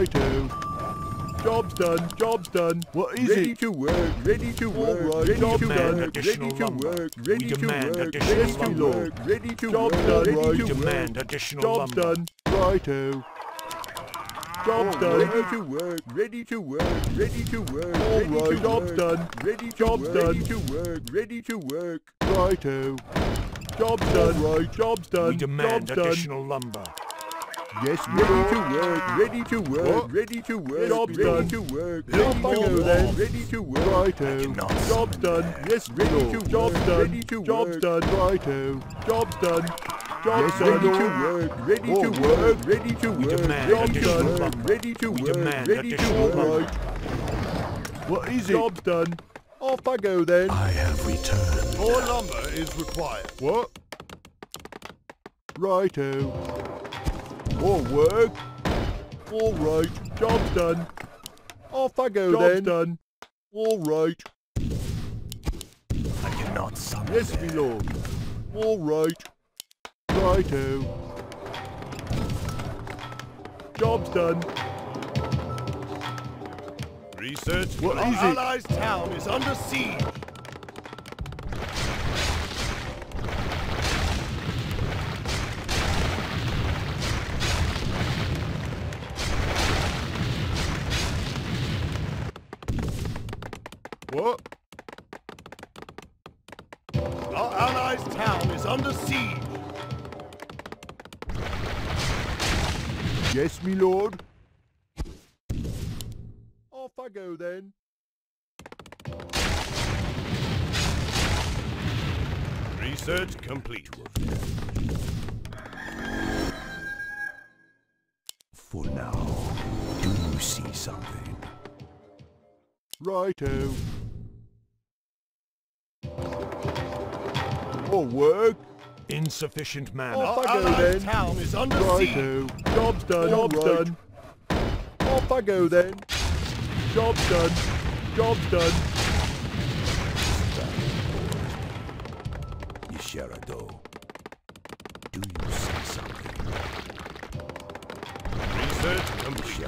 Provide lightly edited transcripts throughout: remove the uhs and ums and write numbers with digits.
Righto. Job's done. Job's done. What is Ready it? to work. Ready to work. Right. Ready Job to done. work. Additional Ready to lumber. work. We Ready to demand work. additional Ready to lumber. work. Ready to Job's work. done. Ready Right. to work. Demand additional Job's lumber. done. Righto. Job's done. Ready to work. Ready to work. Ready to work. All Ready right. to Job's work. done. Ready to Job's work. done. Ready to work. Ready to work. Righto. Job's done. Right. Job's done. We demand Job's done. additional lumber. Yes, ready to work. Ready to work. What? Ready to work. Job's Ready done. to work. Build Ready more to walls. work. Ready to work. Righto. cannot Job's summon done. there. Yes, Ready Lord. to Job's work. done. Ready to Job's work. done. Righto. Job's done. Job's Yes, done. ready to Lord. work. Ready All to right. work. Ready to We work. demand Ready to additional work. lumber. Ready to We work. demand Ready to additional work. lumber. Right. What is it? Job's done. Off I go then. I have returned. More lumber is required. What? Righto. More work. All right. Job's done. Off I go then. Job's done. All right. I cannot summon Yes, there. me lord. All right. Righto. Job's done. Research. What Our is it? allies' town is under siege. What? Our allies' town is under siege. Yes, me lord. Off I go then. Research complete. For now, do you see something? Righto. More work. Insufficient mana. Off Our I go allies' then. town is under siege. Righto. Job's done. All Job's right. done. Off I go then. Job's done. Job's done. Yisharado, do you see something? Research complete.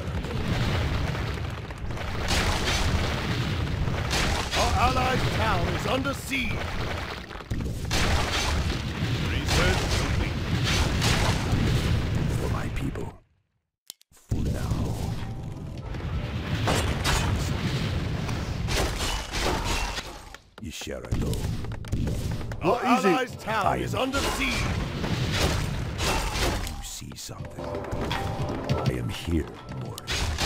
Our allies' town is under siege. Research complete. For my people. For now. Yisharado, Our What is it? allies' town is under siege. you see something? I am here, mortal.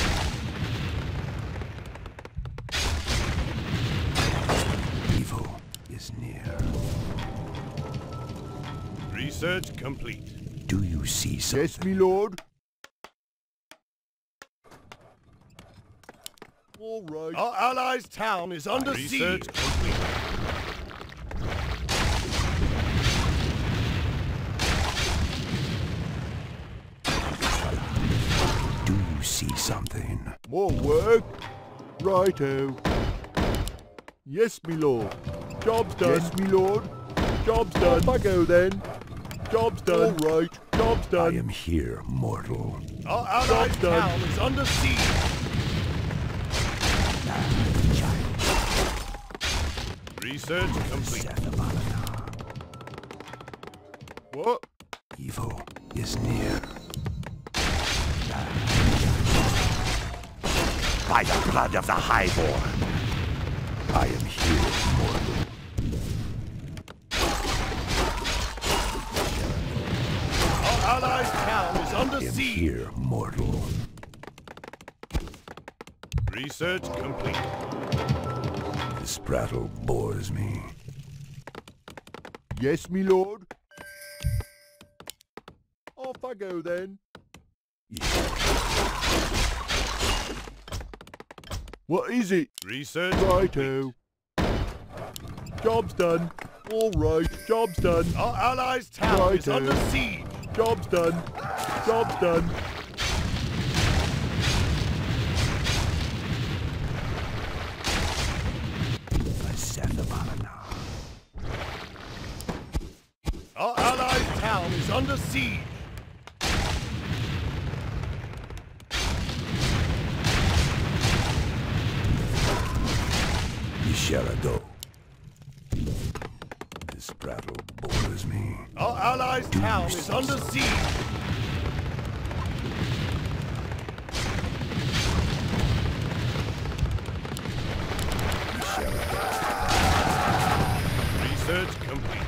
Evil is near. Research complete. Do you see something? Yes, me lord. All right. Our allies' town is under Research siege. Complete. Do you see something? More work. Righto. Yes, me lord. Job's done. Yes, me lord. Job's done. Off I go then. Job's done. All right. Job's I done. am here, mortal. Our allies' done. town is under siege. Research complete. What? Evil is near. By the blood of the Highborn, I am here, mortal. Our allies' town is under I am siege. here, mortal. Research complete. This prattle bores me. Yes, me lord. Off I go then. What is it? Research Righto. Job's done. All right. Job's done. Our allies' town is Righto. under siege. Job's done. Job's done. Our allies' town is under siege. Sherado. This prattle bores me. Our allies' town is under siege. Research complete.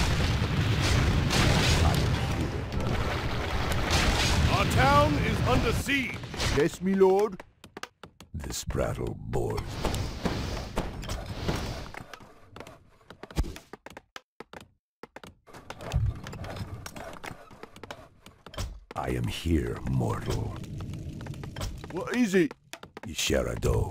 Our town is under siege. Yes, me lord. This prattle bores me. I am here, mortal. What is it? Sherado.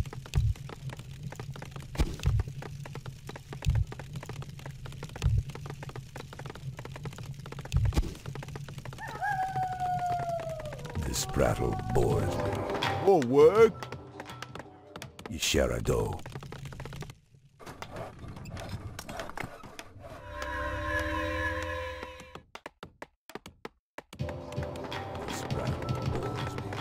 This prattle bores me. More work? Sherado. This prattle bores me.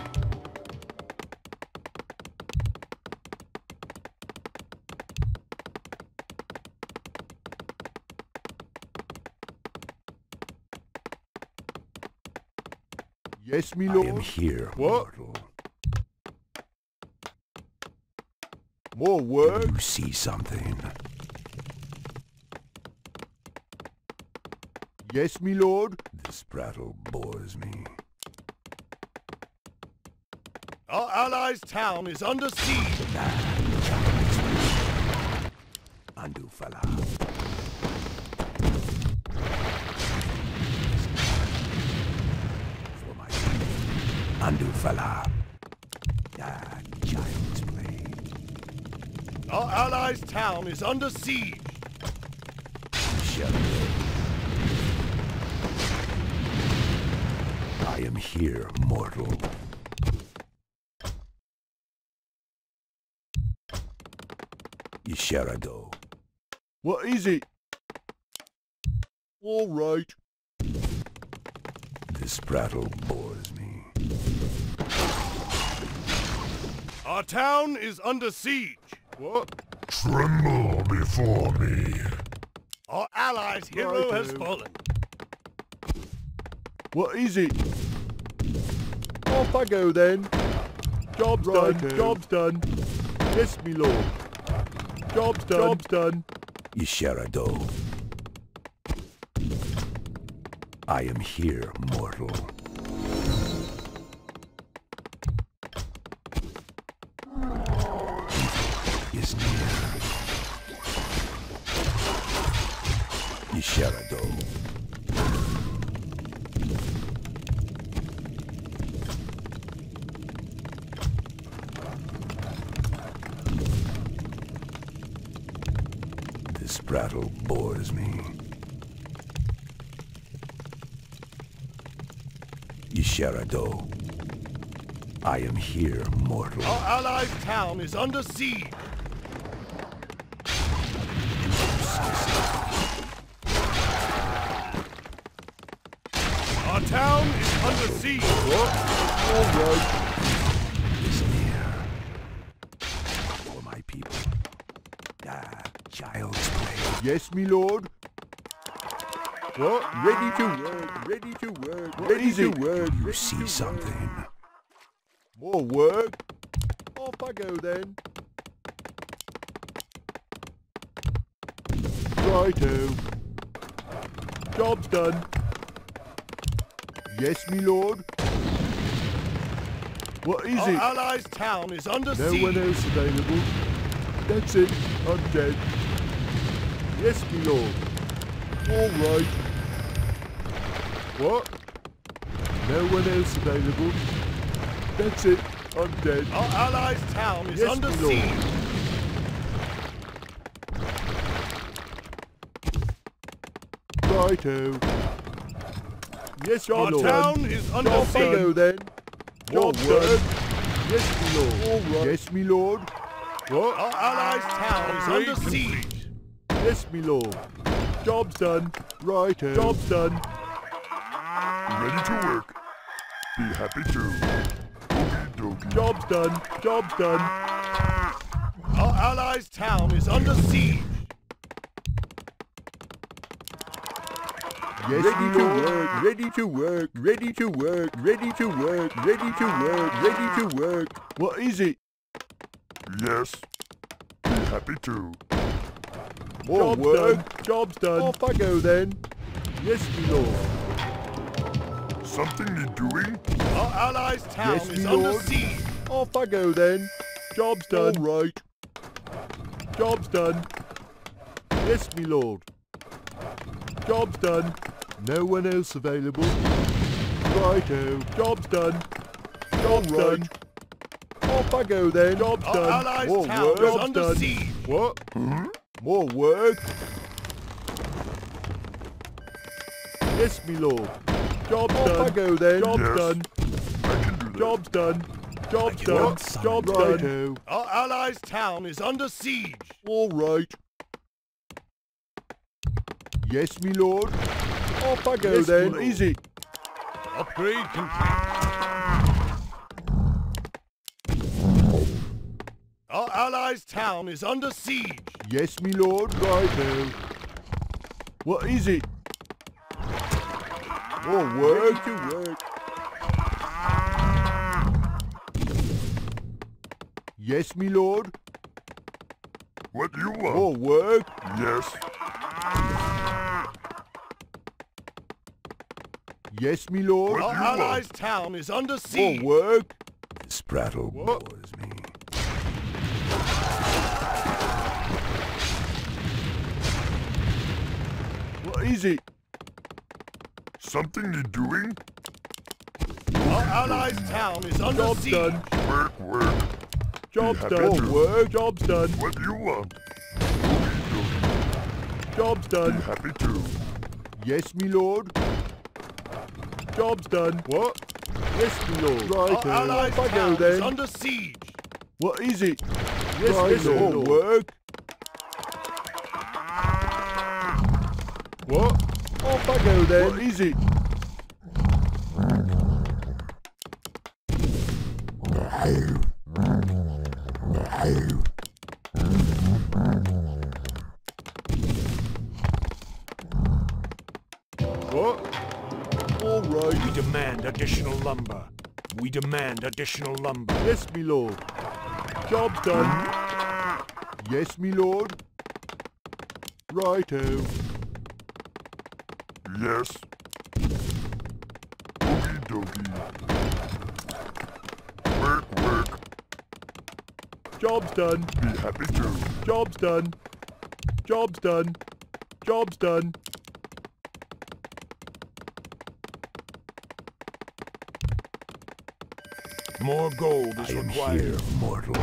Yes, me I lord. am here, What? mortal. More work? You see something? Yes, me lord. This prattle bores me. Our allies' town is under siege. Andu fala. For my Andu fala. Child's play. Our allies' town is under siege. Shelter. I am here, mortal. Sherado. What is it? All right. This prattle bores me. Our town is under siege. What? Tremble before me. Our allies' hero has Righto. fallen. What is it? Off I go then. Job's done. Job's done. Yes, me lord. Job's done. Job's done. Sherado. I am here, mortal. Is near. Sherado. This prattle bores me. Sherado. I am here, mortal. Our allies' town is under siege. Our town is under siege. All right. Is near. For my people. Child's play. Yes, me lord. What? Ready to work. Ready to work. Ready to work. You see something? More work? Off I go then. Righto. Job's done. Yes, me lord. What is Our it? allies' town is under No siege. one else available. That's it. I'm dead. Yes, me lord. All right. What? No one else available. That's it. I'm dead. Our allies' town is Yes, under my lord. siege. Righto. Yes, my Our lord. town is under Job siege. done then. More Job work. done. Yes, me lord. All right. Yes, me lord. What? Our allies' town is Upgrade under siege. Yes, me lord. Job's done. Righto. Job's done. Ready to work. Be happy to. Okie dokie. Job's done. Job's done. Our allies' town is under siege. Yes, ready to work, ready to work, ready to work, ready to work, ready to work, ready to work. What is it? Yes. Be happy to. More Job's work. done. Job's done. Off I go then. Yes, my lord. Something you're doing? Our allies' town Yes, is me under lord. siege. Off I go then. Job's done. All right. Job's done. Yes, my lord. Job's done. No one else available. Righto. Job's done. Job's All right. done. Off I go then. Job's Our done. allies' More town work. is Job's under done. siege. What? More work. Yes, my lord. Job's Off I done. go then. Job's Yes. done. I can do that. Job's done. Job's I done. cannot summon Job's done. Righto. Our allies' town is under siege. All right. Yes, me lord. Off I go Yes, then. me lord. Easy. Upgrade complete. Our allies' town is under siege. Yes, me lord. Righto. What is it? More work to work. Yes, me lord. What do you want? More work. Yes. Yes, me lord. What Our do you want? allies' town is under More siege. work. This prattle What? bores me. What is it? Something you're doing? Our allies' town is under Job's siege. done. Work, work. Job's happy done. to. More work. Job's done. What do you want? Job's Be done. happy to. Yes, me lord. Job's done. What? Yes, my lord. Our Righto. allies' Off I go town is then. under siege. What is it? Yes, Righto. my More lord. work. What? Off I go then. What is it? What? All right. We demand additional lumber. We demand additional lumber. Yes, my lord. Job's done. Yes, me lord. Righto. Yes. Okie dokie. Work, work. Job's done. Be happy to. Job's done. Job's done. Job's done. More gold is I am required. here, mortal.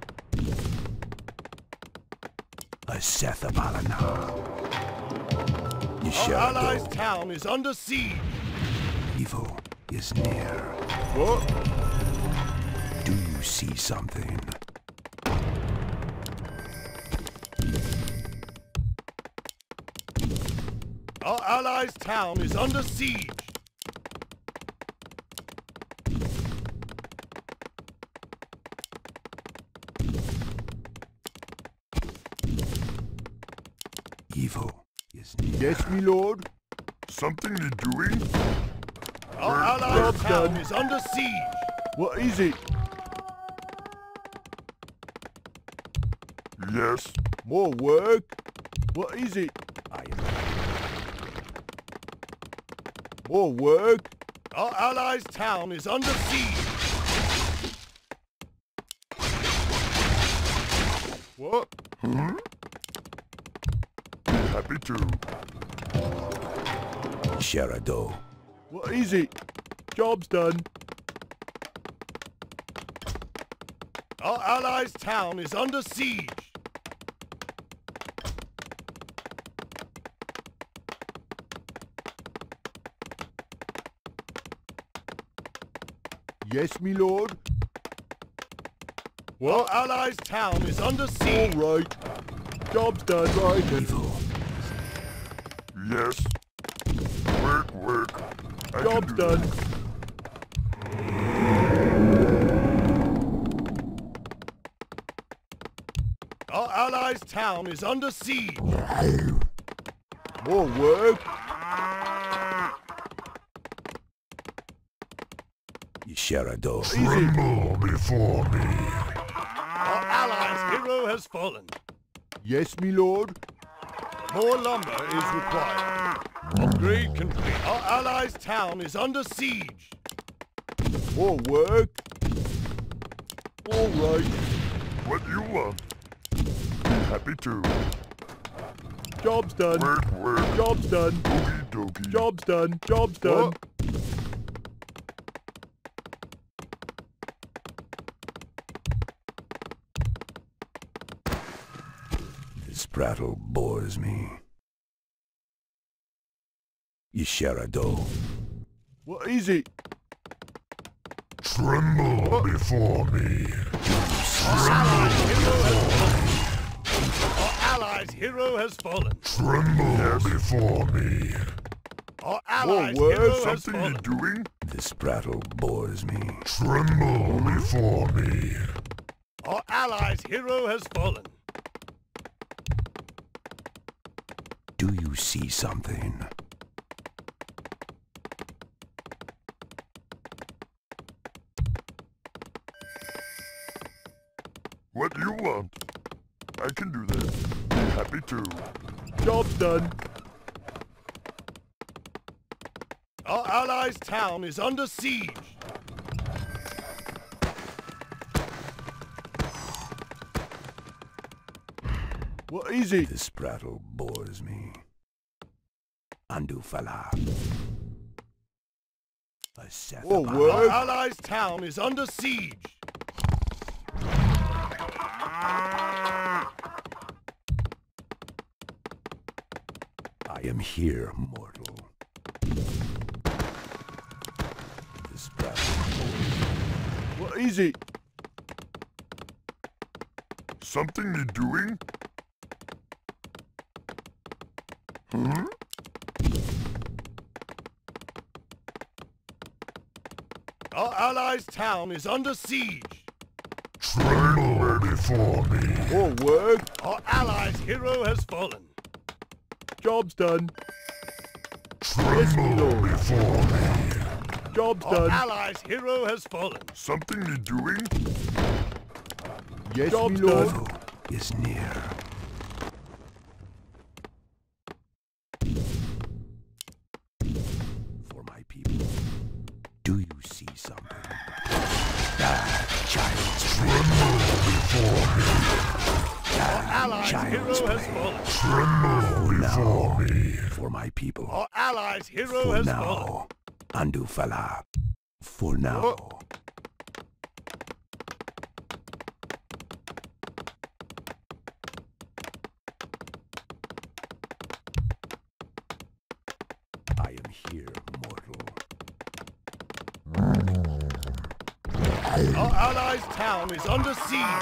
A Seth of Alana. Our allies' town is under siege. Evil is near. What? Do you see something? Our allies' town is under siege. Evil is near. Yes, me lord. Something you're doing? Our Work, allies' work. town is under siege. What is it? Yes. More work. What is it? I am. More work. Our allies' town is under siege. What? Be happy to. Sherado. What is it? Job's done. Our allies' town is under siege. Yes, me lord. What? Our allies' town is under All siege. right. Job's done. Right. Evil. Yes. Work, work. I Job's can do done. that. Our allies' town is under siege. More work. Sherado. Tremble before me. Our allies' hero has fallen. Yes, me lord. More lumber is required. Upgrade complete. Our allies' town is under siege. More work. All right. What you want? Be happy to. Job's done. Work. Job's done. Okie dokie. Job's done. Job's done. What? This prattle bores me. Sherado. What is it? Tremble before me. Our allies' hero has fallen. Tremble before me. Our allies' work. hero has Something you fallen. doing? This prattle bores me. Tremble before me. Our allies' hero has fallen. Do you see something? What you want? I can do that. Be happy to. Job's done. Our allies' town is under siege. What is it? This prattle bores me. Andu fala. More Our work. allies' town is under siege. I am here, mortal. This prattle. What is it? Something you doing? Hmm? Our allies' town is under siege. Tremble before me. More work. Our allies' hero has fallen. Job's done. Tremble before me. Job's Our done. allies' hero has fallen. Something you doing? Yes, Job's me lord. done. Is near. For my people. Do you see something? That child's Tremble before me. Our allies' child's hero has play. fallen. Tremble before me. For my people. Our allies' hero For has fallen. now. Andu fala. For now. I am here, mortal. Our allies' town is under siege.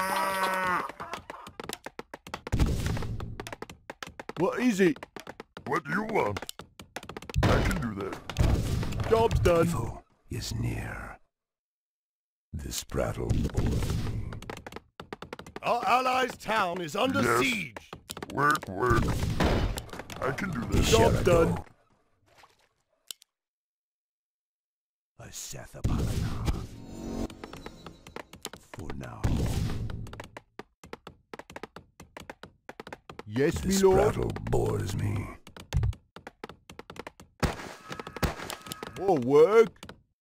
What is it? What you want? I can do that. Job's done. Evil is near. This prattle bores me. Our allies' town is under Yes. siege. Work. I can do that. Job's done. A Sethabalana. For now. Yes, me This lord. prattle bores me. More work.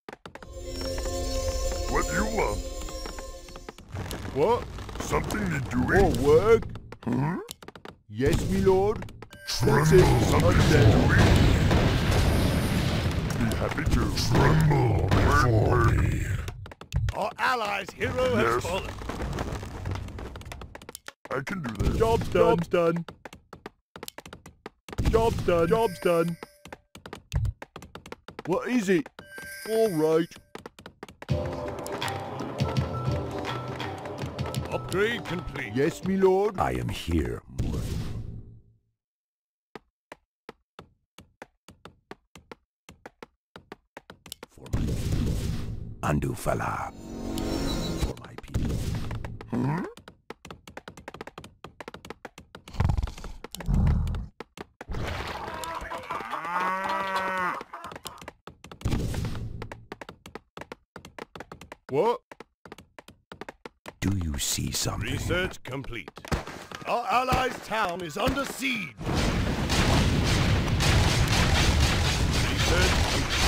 What you want? What? Something you More doing? work. Hmm? Yes, me lord. That's Tremble. it. Something I'm you dead. doing? Be happy to. Tremble before me. Our allies' hero has Yes. fallen. I can do that. Job's done. Job's done. Job's done. Job's done. What is it? All right. Upgrade complete. Yes, me lord. I am here, mortal. For my people. Andu fala. For my people. Hmm? What? Do you see something? Research complete. Our allies' town is under siege. Research complete.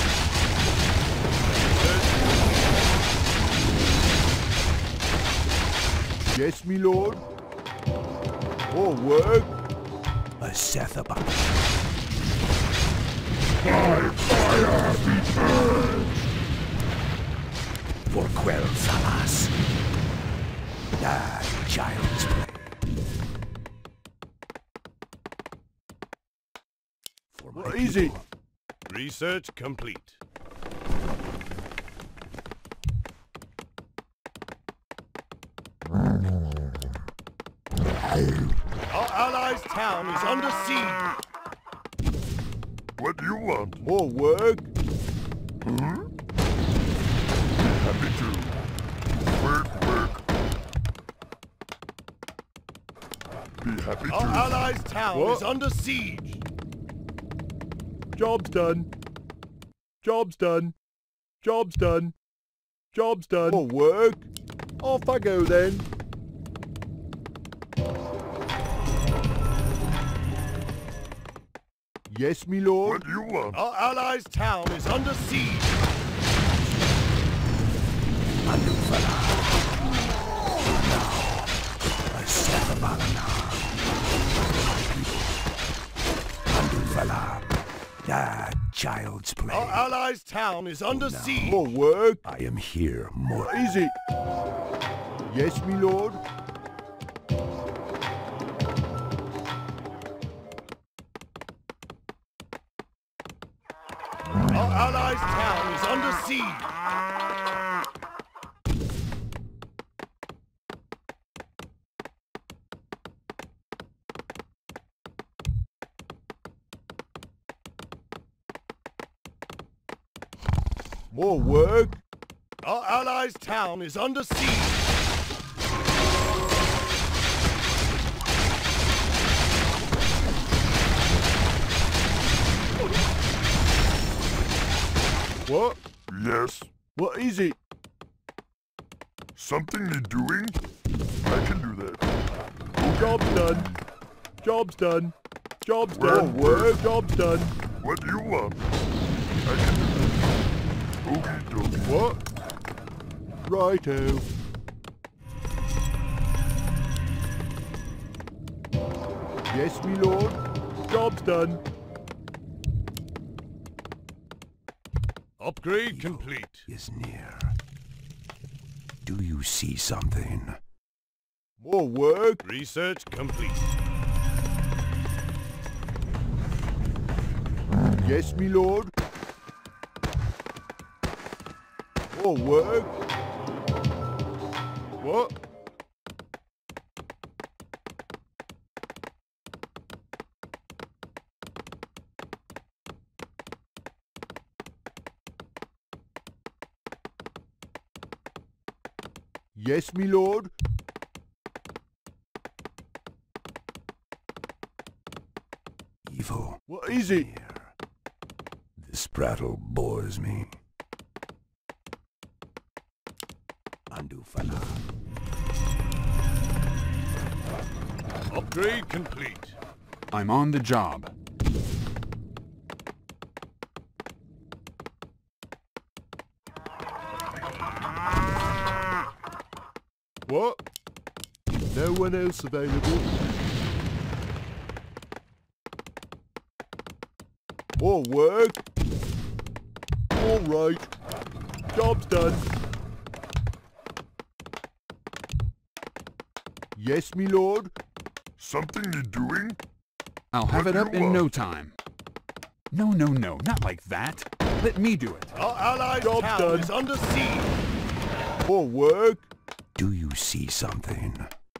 Yes, me lord. More work. A Sethabah. Fire be purged! For Quell Salas. Child's play. For my What is it? people. Research complete. Our allies' town is under siege. What do you want? More work. Happy to. Work. Be happy Our to. allies' town What? is under siege. Job's done. Job's done. Job's done. Job's done. More work. Off I go then. Yes, me lord. What do you want? Our allies' town is under siege. Andufala. Now. A Sethabah now. Andufala. Child's play. Our allies' town is under now. siege. More work. I am here, more. What is it? Yes, me lord. Our allies' town is under siege. More work. Our allies' town is under siege. What? Yes. What is it? Something you're doing? I can do that. Job's done. Job's done. Job's Work, done. work. Job's done. What do you want? I can do that. Okie dokie. What? Righto. Yes, me lord. Job's done. Upgrade complete. Is near. Do you see something? More work. Research complete. Yes, me lord. More work. What? Yes, me lord. Evil. What is it? Here. This prattle bores me. Andufala. Upgrade complete. I'm on the job. What? No one else available. More work. All right. Job's done. Yes, me lord. Something you're doing? I'll have What it do up you in no want? time. No, not like that. Let me do it. Our allies' Job's town done. is under siege. More work. Do you see something?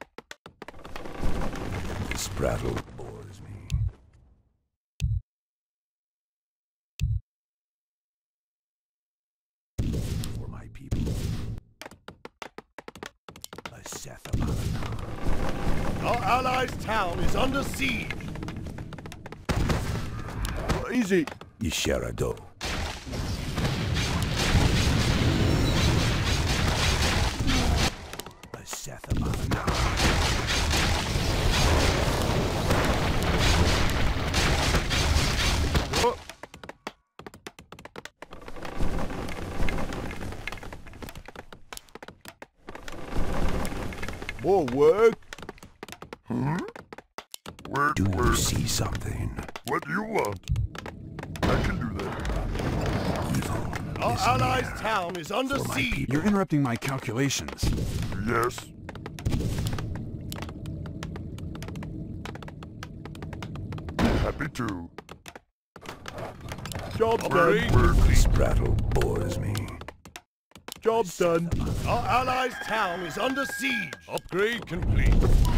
This prattle bores me. For my people. A Sethabah. Our allies' town is under siege. What is it? Isherado. More work? Do you see something? What do you want? I can do that. Evil Our is allies' near. town is under For my siege. people. You're interrupting my calculations. Yes. Be happy to. Job's Upgrade done. complete. This battle bores me. Job's done. Our allies' town is under siege. Upgrade complete.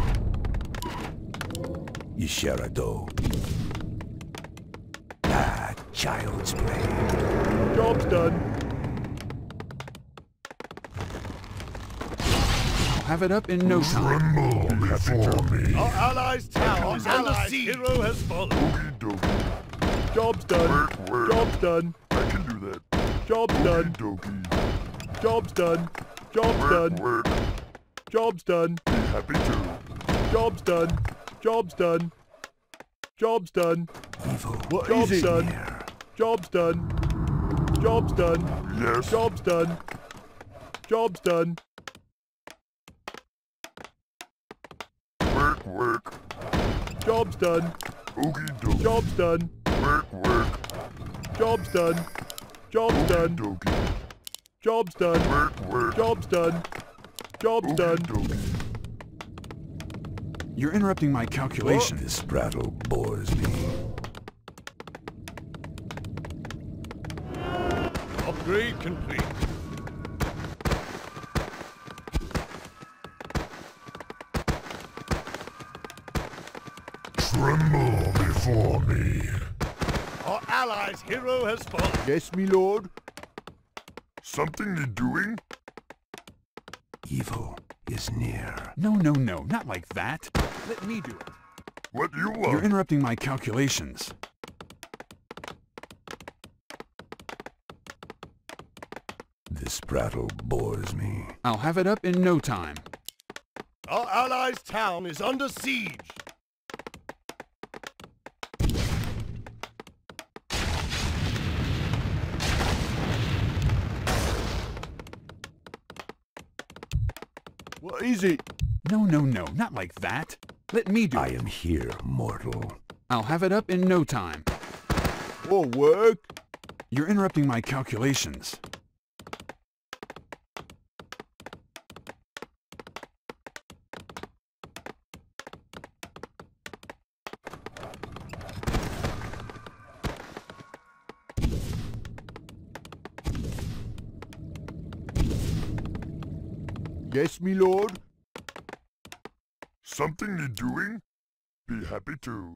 Isherado. Ah, child's play. Job's done. I'll have it up in no time. Be happy to me. Our allies' town is under siege. Hero has fallen. Okie dokie. Job's done. Work. Job's done. I can do that. Job's done. Dokie. Job's done. Job's done. Work. Job's done. Be happy to. Job's done. Job's done. Job's done. Evil What Job's is it? done. near. Job's done. Job's done. Yes. Job's done. Job's done. Work. Job's done. Okie dokie. Job's done. Work. Job's done. Job's done. Dokie. Job's done. Work. Job's done. Job's Okie done. dokie. You're interrupting my calculations. This battle bores me. Upgrade complete. Tremble before me. Our allies' hero has fallen. Yes, me lord. Something need doing? Evil is near. No, not like that. Let me do it. What do you You're want? interrupting my calculations. This battle bores me. I'll have it up in no time. Our allies' town is under siege. What is it? No, not like that. Let me do I it. am here, mortal. I'll have it up in no time. More work? You're interrupting my calculations. Yes, me lord. Something need doing? Be happy to.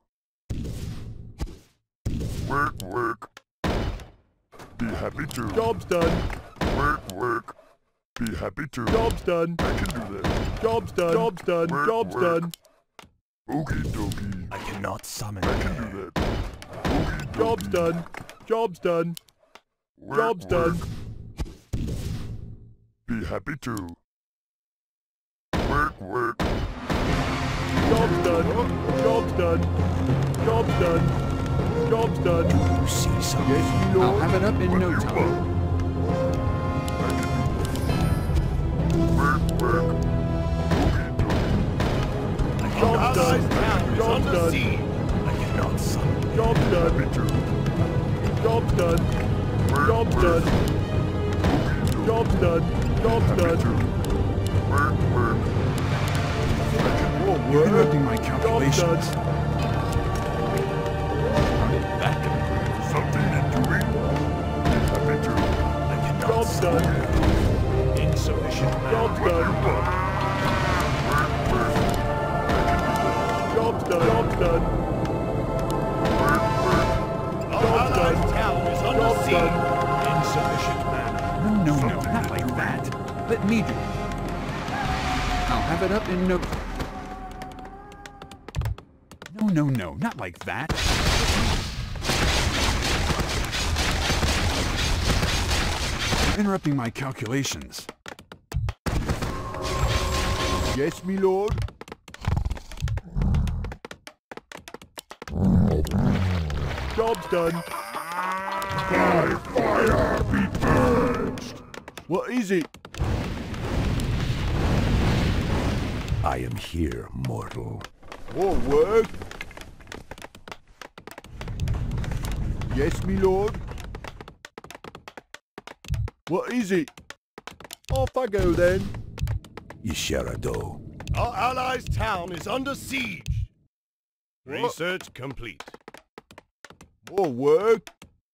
Work. Be happy to. Job's done. Work. Be happy to. Job's done. I can do that. Job's done. Job's done. Work, Job's work. done. Okie dokie. I cannot summon I can do that. Okie dokie. Job's done. Job's done. Job's done. Be happy to. Work. Job's done. Job's done. Job's done. Job's done. Do you see something? Yes, me I'll lord. have it up in What no do you time. want? I can do that. Work. Okie dokie. Job's Our done. allies' town is Job's under done. siege. I cannot summon. Job's done. Happy to. Job's done. Job's done. Job's done. Job's done. Work. More You're work. interrupting my Job's calculations. done. How did that get approved? Something need doing? Be happy to. I cannot Job's summon. done. Insufficient Job's What do you done. want? Job's done. Job's done. Our allies' town is under Job's siege. done. Insufficient mana. No, not like that. Let me do it. I'll have it up in no... No, not like that. You're interrupting my calculations. Yes, me lord. Job's done. By fire be purged. What is it? I am here, mortal. More work? Yes, me lord. What is it? Off I go then. Isharado. Our allies' town is under siege. Research complete. More work?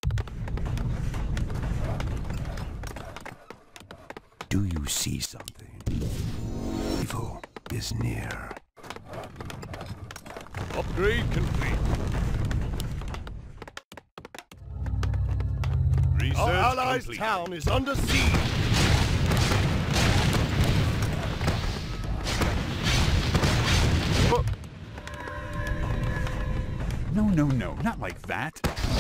Do you see something? Evil is near. Upgrade complete. Research Our allies' complete. Town is under siege. No, no, no, not like that.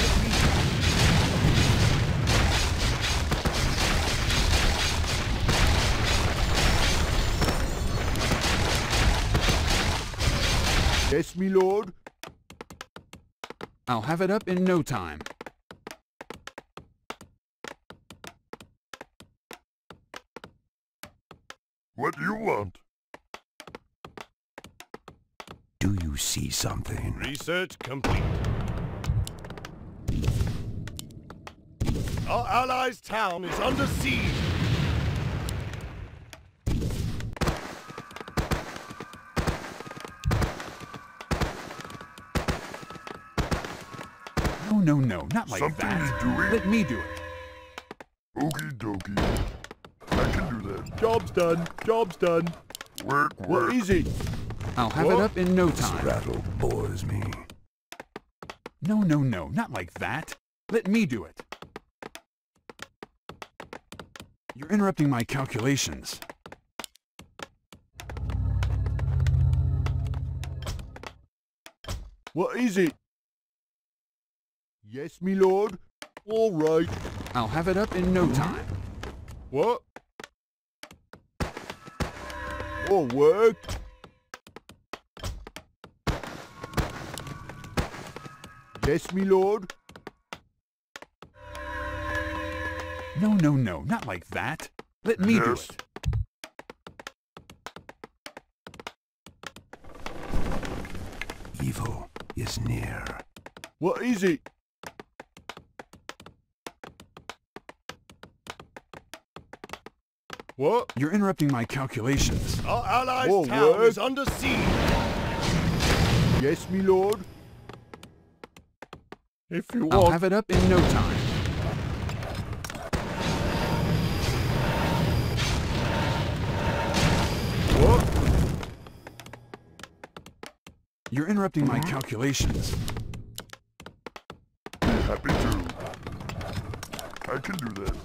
Yes, me lord. I'll have it up in no time. What do you want? Do you see something? Research complete. Our allies' town is under siege. No, no, no, not like Something that. doing? Let me do it. Okie dokie. I can do that. Job's done. Job's done. Work. What is it? I'll have it up in no time. Rattle bores me. No, no, no, not like that. Let me do it. You're interrupting my calculations. What is it? Yes, me lord. All right. I'll have it up in no time. What? More work? Yes, me lord. No, no, no, not like that. Let me do Yes. it. Evil is near. What is it? What? You're interrupting my calculations. Our allies' More town work? is under siege. Yes, me lord. If you I'll want. have it up in no time. What? You're interrupting my calculations. Happy to. I can do that.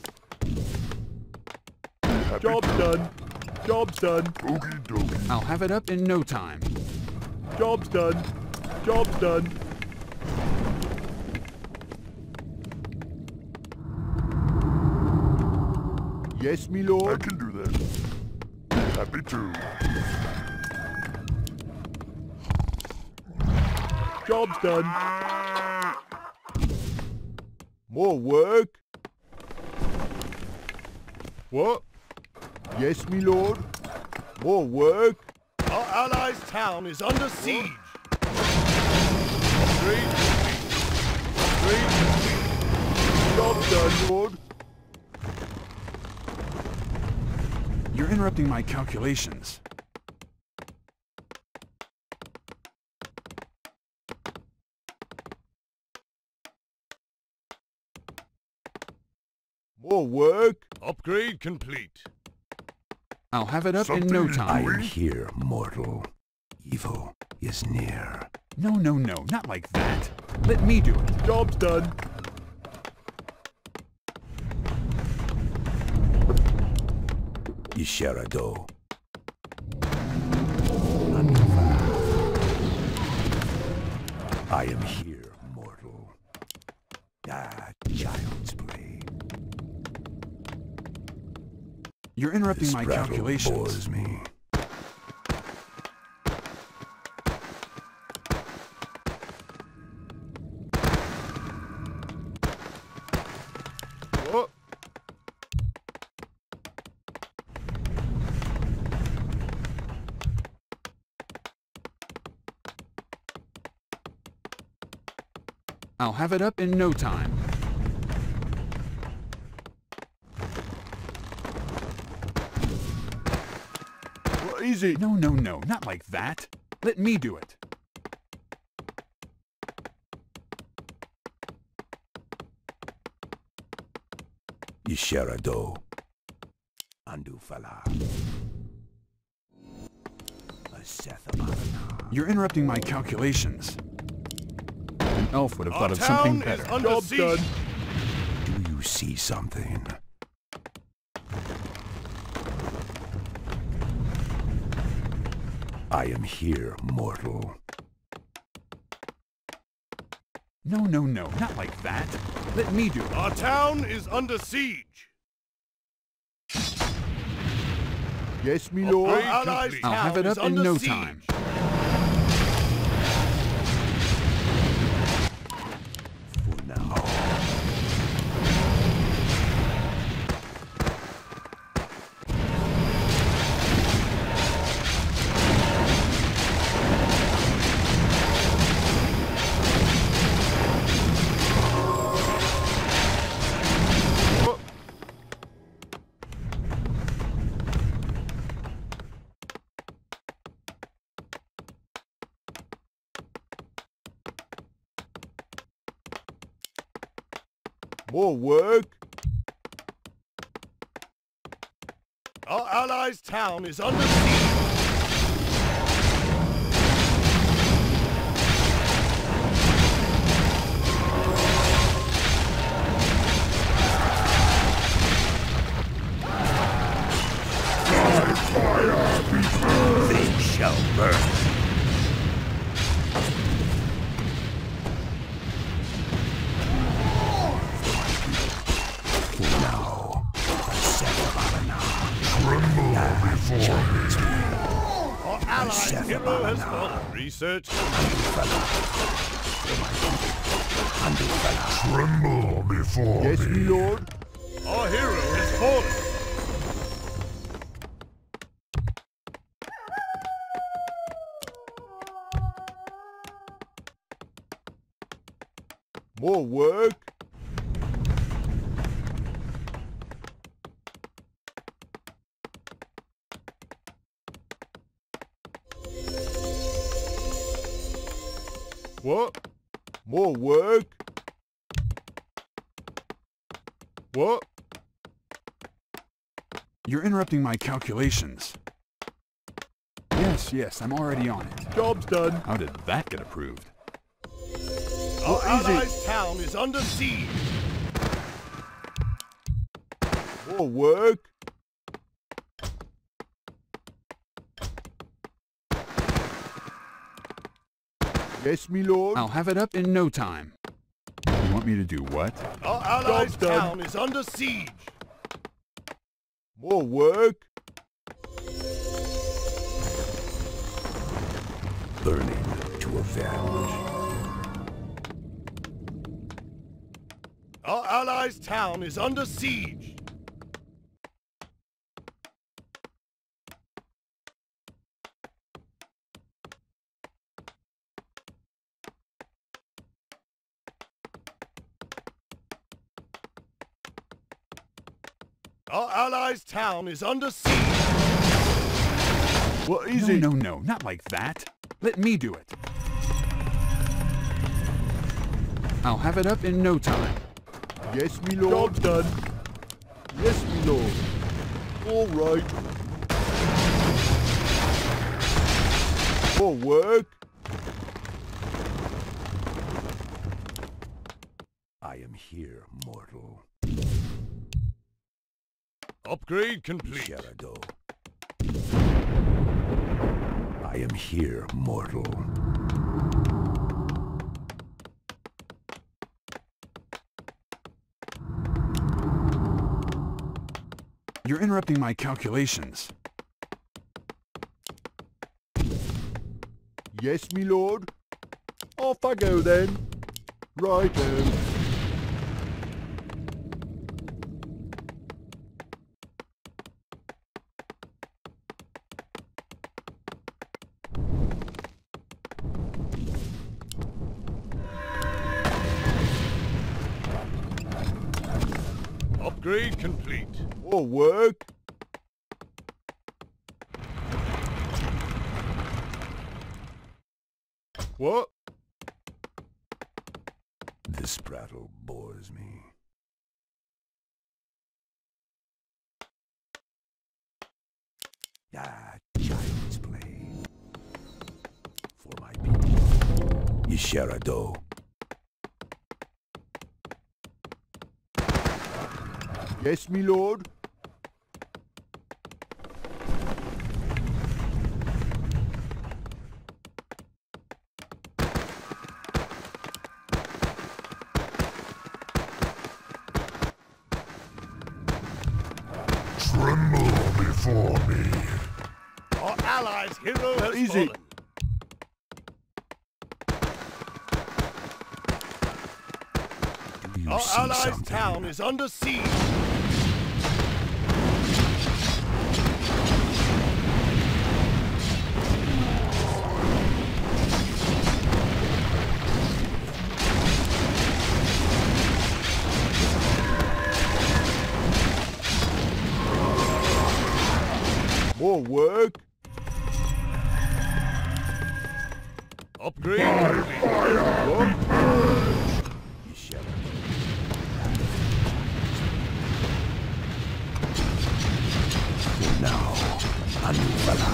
Happy Job's to. done. Job's done. Okie dokie. I'll have it up in no time. Job's done. Job's done. Yes, me lord. I can do that. Happy to. Job's done. More work? What? Yes, me lord. More work? Our allies' town is under siege. Upgrade. Upgrade. Job's done, lord. You're interrupting my calculations. More work? Upgrade complete. I'll have it up in no Something I time. am here, mortal. Evil is near. No, no, no, not like that. Let me do it. Job's done. Isharado. I am here, mortal. Ah, child's play. You're interrupting This my rattle calculations. bores me. What? I'll have it up in no time. What is it? No, no, no, not like that. Let me do it. Yisherado. Andufala. You're interrupting my calculations. An elf would have thought of Our something town is better. under Job's siege. done. Do you see something? I am here, mortal. No, no, no, not like that. Let me do it. Our town is under siege. Yes, me Our lord. allies' I'll have town it is up in under no siege. time. For now. More work. Our allies' town is under siege. They shall burn. Now, Our allies' hero has fallen. Research. Tremble before Yes, me lord. Our hero has fallen. More work. What? More work? What? You're interrupting my calculations. Yes, yes, I'm already on it. Job's done. How did that get approved? Our What is it? allies' town is under siege. More work? Yes, me lord. I'll have it up in no time. You want me to do what? Our allies' Job's done. town is under siege. More work? burning to avenge. Our allies' town is under siege. Our allies' town is under siege. What is No, it? no, no, not like that. Let me do it. I'll have it up in no time. Yes, me lord. Job's done. Yes, me lord. All right. More work? I am here, mortal. Upgrade complete. Gerardo. I am here, mortal. You're interrupting my calculations. Yes, me lord. Off I go then. Righto. Upgrade complete. More work. What? This prattle bores me. Child's play. For my people. Isherado. Yes, me lord. Tremble before me. Our allies' hero has Easy. fallen. Do you Our see allies' something? town is under siege. More work. Upgrade complete. What? Now, Anufala.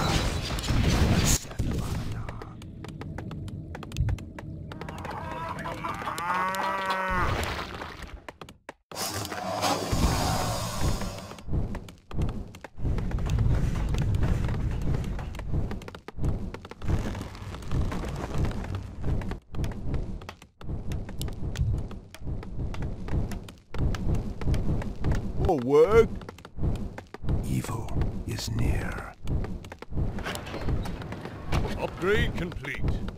More work. Evil is near. Upgrade complete.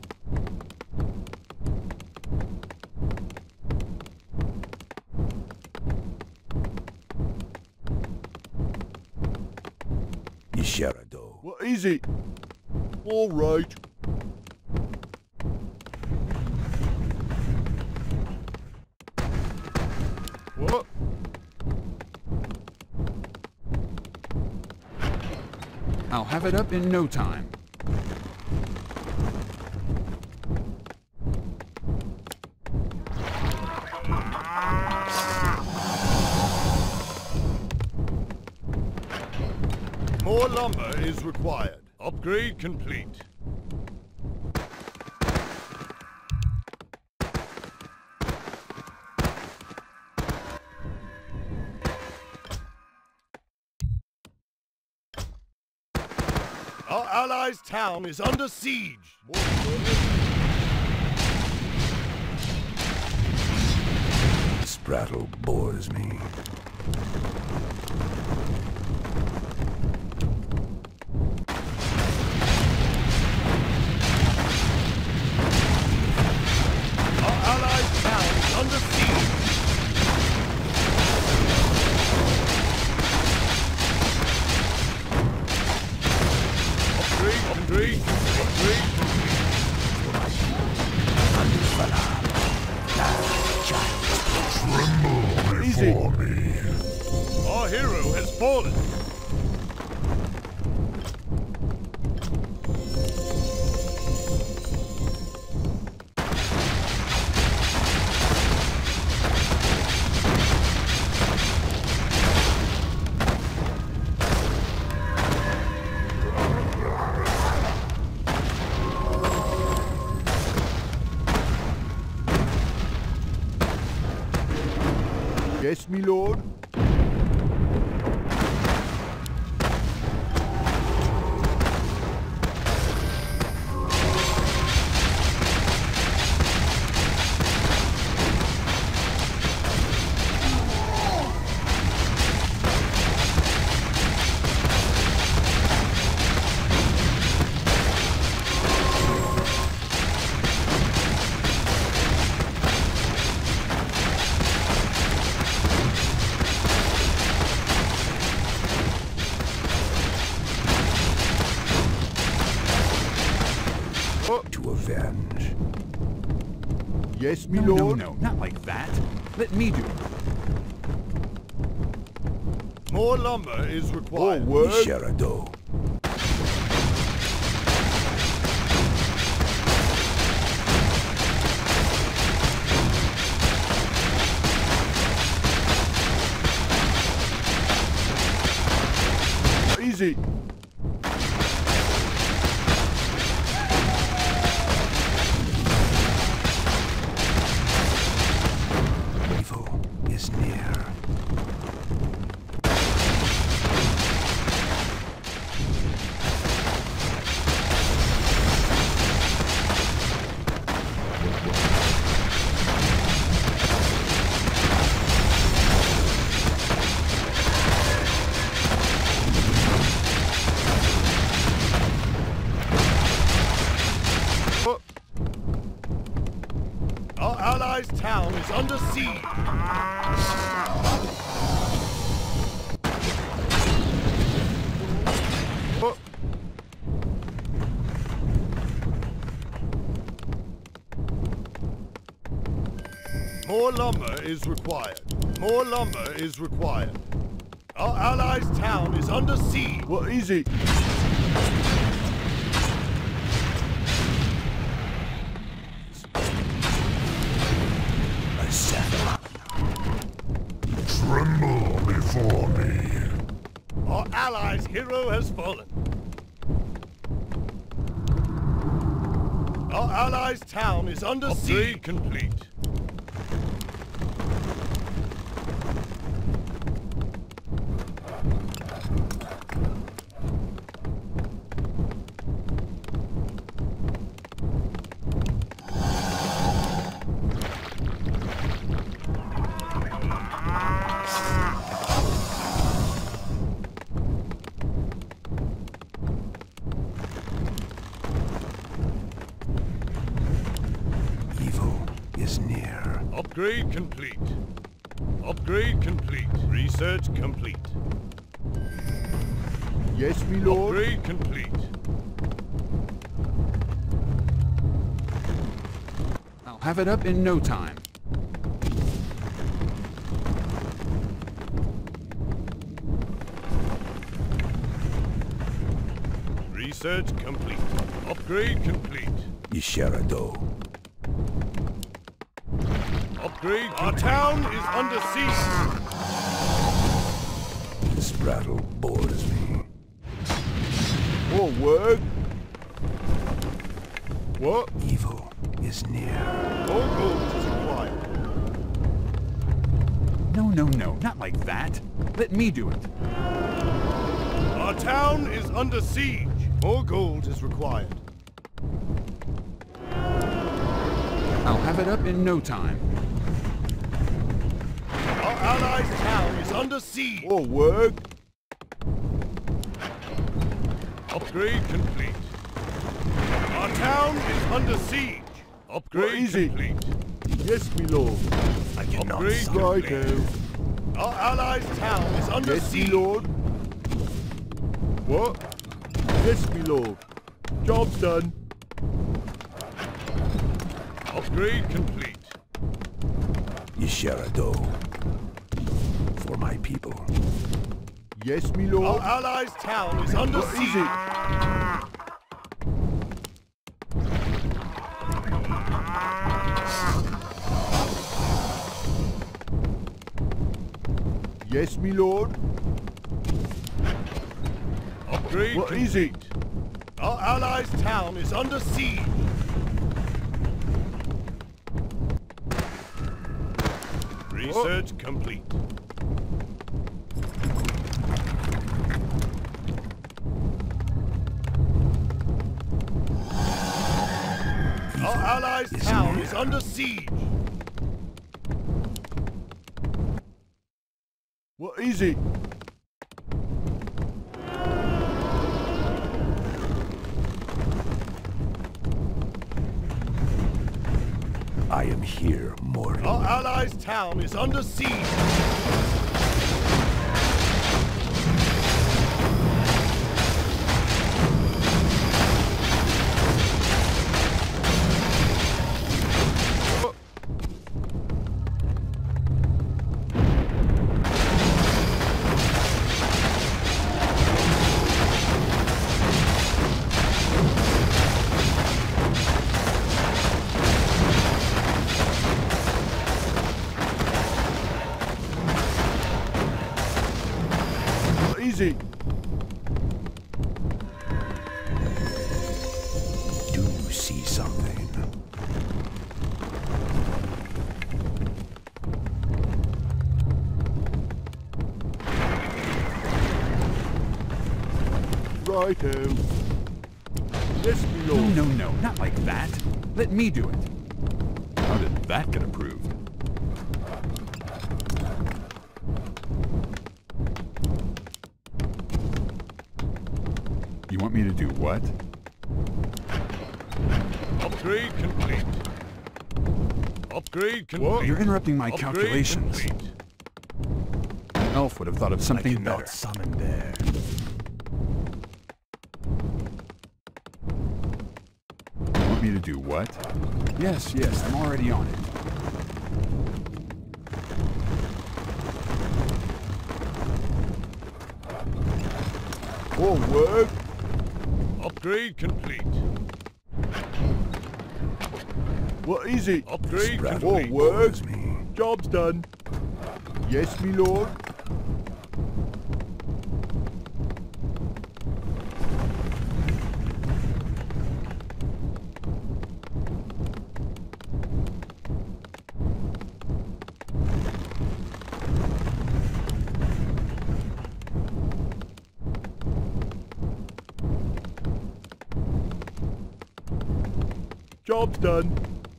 Isherado. What is it? All right. What? I'll have it up in no time. More lumber is required. Upgrade complete. Our allies' town is under siege. This prattle bores me. Our allies' town is under siege. Upgrade. Tremble Easy. before me. Our hero has fallen. Yes, me lord. To avenge. Yes, me No, lord. no, not like that. Let me do it. More lumber is More required. work. Sherado. Easy. Evil is near. Our allies' town is under siege. More lumber is required. More lumber is required. Our allies' town is under siege. Well, easy. A settler. Tremble before me. Our allies' hero has fallen. Our allies' town is under siege. Complete. Evil is near. Upgrade complete. Upgrade complete. Research complete. Yes, me lord. Upgrade complete. I'll have it up in no time. Research complete. Upgrade complete. Sherado. Upgrade complete. Our town is under siege. This prattle bores me. More work. What? Evil is near. More gold is required. No, not like that. Let me do it. Our town is under siege. More gold is required. I'll have it up in no time. Our allies' town is under siege. More work. Upgrade complete. Our town is under siege. Upgrade Well, easy. complete. Yes, me lord. I cannot Upgrade stop. Righto. Our allies' town is under Yes, me siege. lord. What? Yes, me lord. Job's done. Upgrade complete. Sherado. For my people. Yes, me Our lord. allies' town is under Well, siege. easy. Yes, me lord. Upgrade Well, complete. easy. Our allies' town is under siege. Research complete. Our allies' town is under siege. Well, easy. I am here, mortal. Our allies' town is under siege. is it? Do you see something? Righto. Yes, me lord. No, no, not like that. Let me do it. How did that get approved? You want me to do what? Upgrade complete. Upgrade complete. What? You're interrupting my Upgrade calculations. complete. An elf would have thought of something better. Summon there. You want me to do what? Yes, yes, I'm already on it. Forward. Upgrade complete. What is it? Upgrade complete. Forward. Me. Job's done. Yes, me lord. Job's done.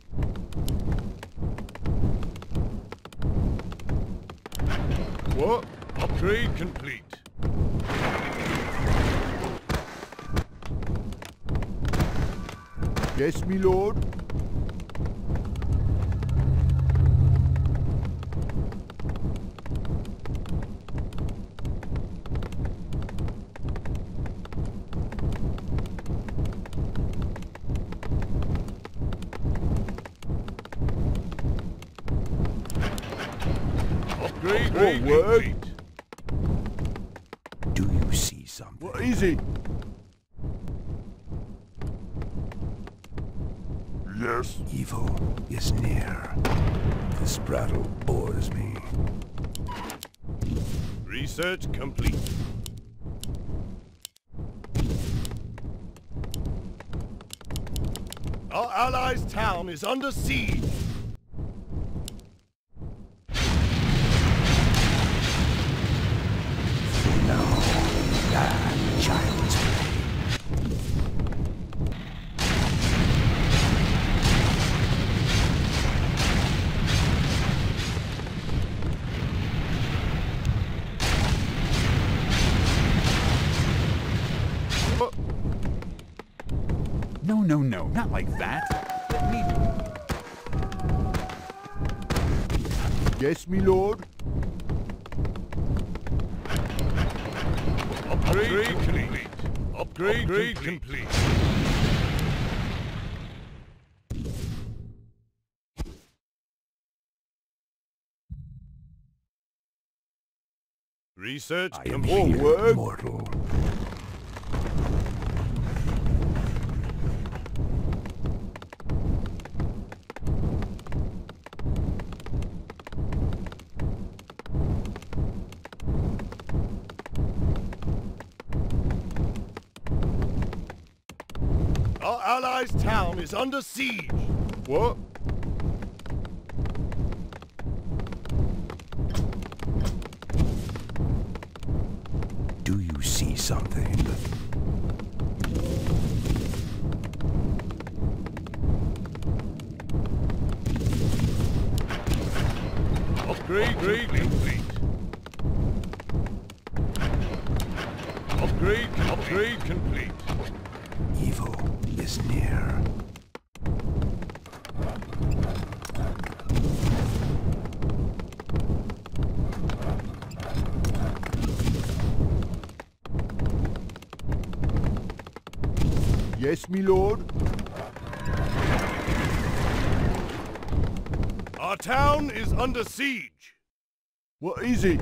What? Upgrade complete. Yes, me lord. Upgrade Forward. complete. Do you see something? What is it? Yes. Evil is near. This brattle bores me. Research complete. Our allies' town is under siege. No, that child's play. No, no, no, not like that. Let me do it. Yes, me lord. Upgrade complete. Upgrade complete. Research I am complete. here, Forward. mortal. Our allies' town is under siege. What? Do you see something? Upgrade complete. Upgrade complete. Evil is near. Yes, me lord. Our town is under siege. What is it?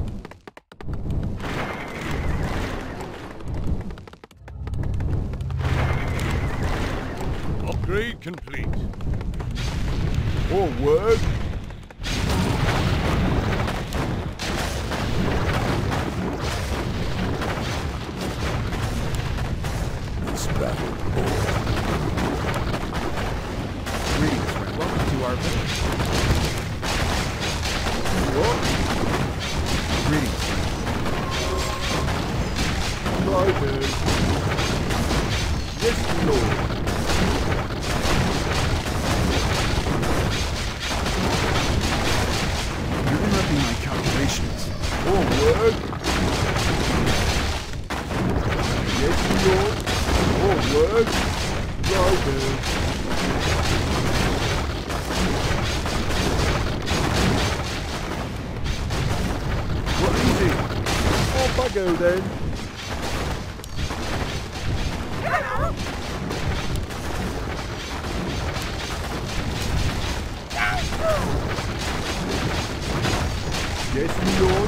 Upgrade complete. Forward. This battle bores me. Greetings, friend. Welcome to our village. Greetings, friend. Righto. Yes, my lord. You're interrupting my calculations. Forward. Yes, my lord. Forward. Righto. What is it? Off I go then. Yes, my lord.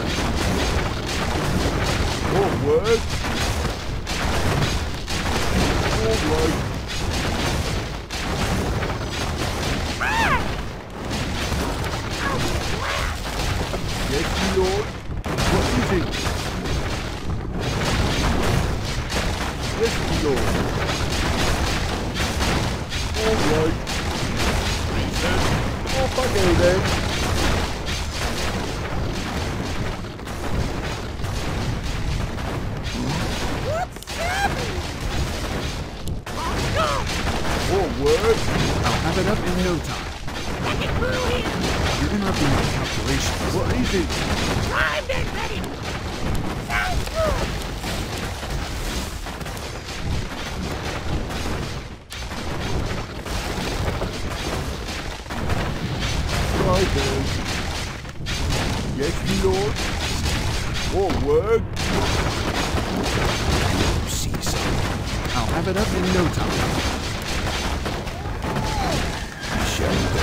Forward. All right. Yes, my lord. What is it? Yes, my lord. All right. Off I go then. Forward. I'll have it up in no time. You're interrupting my calculations. What is it? Righto. Yes, my lord. Forward. You see something? I'll have it up in no time. We shall go.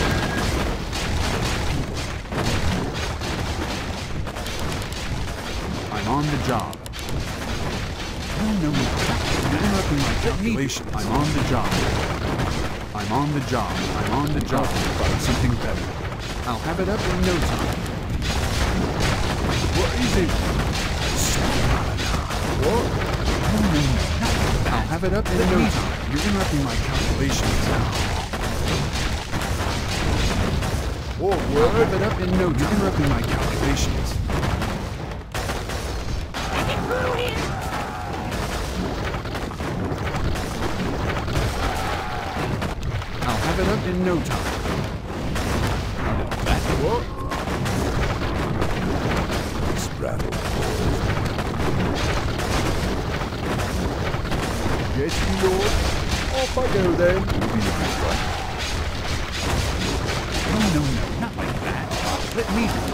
I'm on the job. No. You're interrupting my calculations. I'm on the job. I'm on the job. I'm on the job. Find something better. I'll have it up in no time. What is it? What? No. I'll have it up in no time. You're interrupting my calculations now. I'll Forward. have it up in no time. You're interrupting my calculations. I'll have it up in no time. How did that What? This battle bores me. Yes, my lord. Off I go then. You'll be right, right? No, not like that. Let me do it.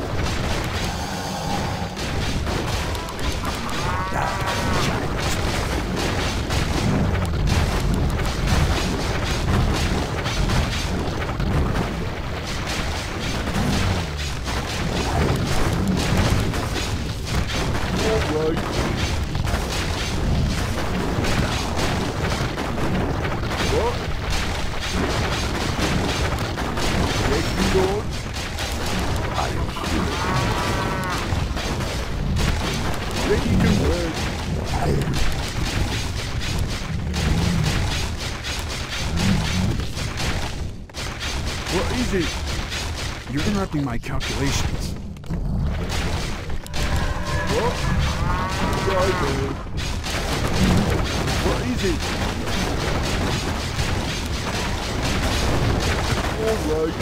All right. What? Yes, my lord. I am here. Ready to work. What is it? You're interrupting my calculations. What? Righto. What is it? All right.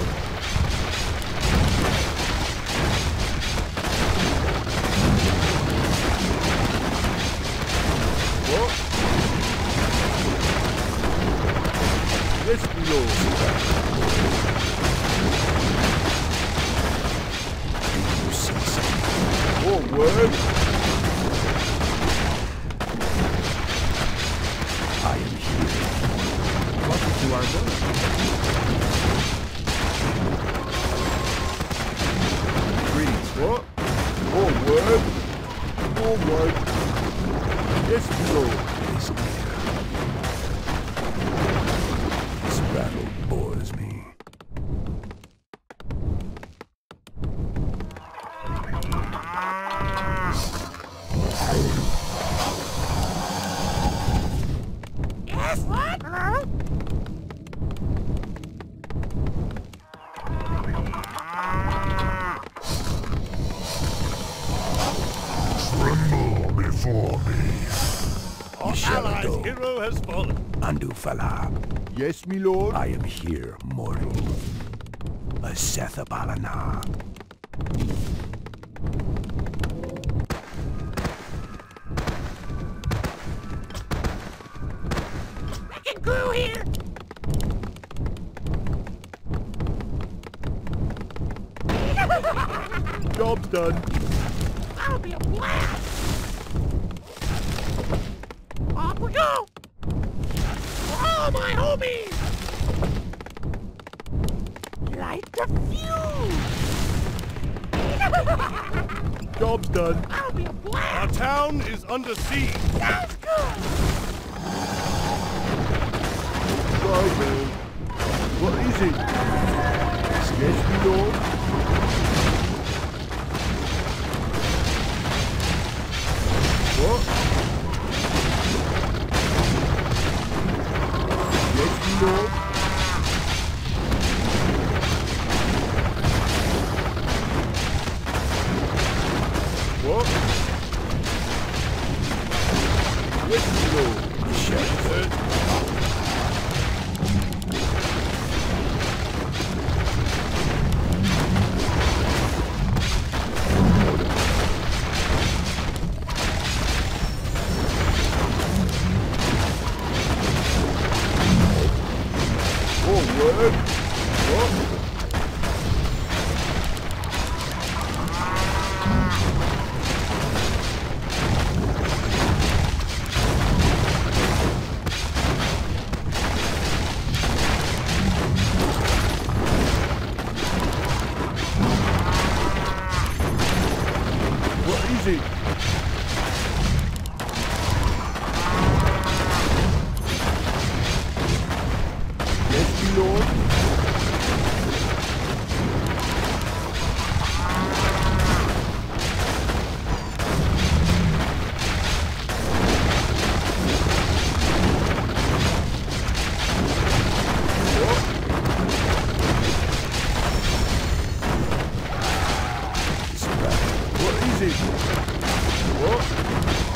What? Yes, my lord. You see something? Forward. I am here. Welcome to our village. Greetings. What? Forward. All right. Yes, my lord. It is clear. This battle bores me. has fallen. Andufala, Yes, me lord. I am here, mortal. A Sethabalana. Wrecking crew here! Job's done. That'll be a blast! Off we go! For all my homies! Light the fuse! Job's done. That'll be a Our blast! town is under siege. Sounds good! Righto. What is it? Yes, me lord. What? Yes, me lord. What? Yes, me lord. Shut Forward. What? What is it? Yes, me lord. What is it? What?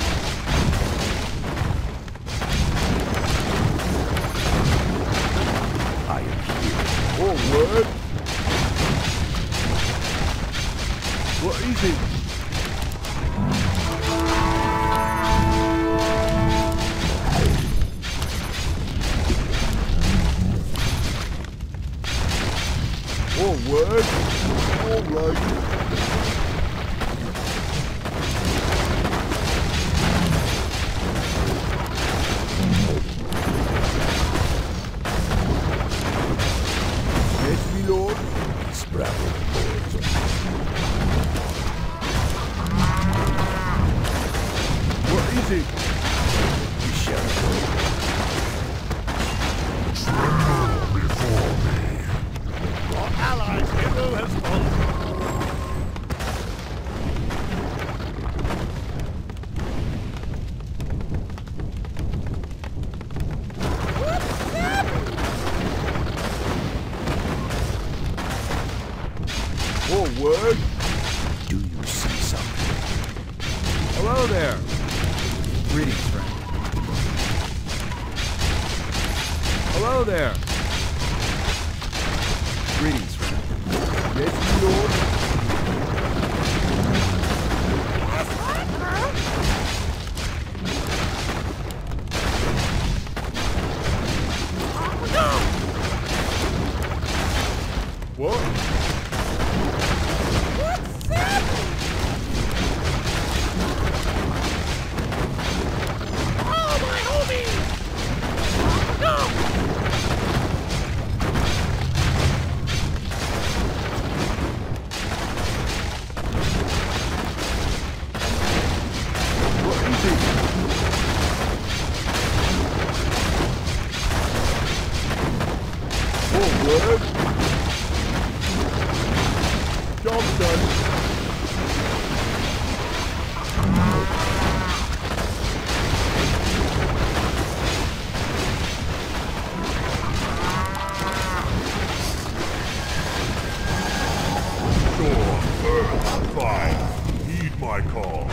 I am here. Forward. What is it? Forward. All right. Yes, me lord. Bravo, boys. What is it? You shall go. Our allies' hero has fallen. Forward. Do you see something? Hello there. Greetings, friend. Hello there. Greetings, friend. Yes, me lord. Off we go! What? What's happening? All my homies! Off we go! What is it? Forward. Job's done. Storm, earth, fire. Heed my call.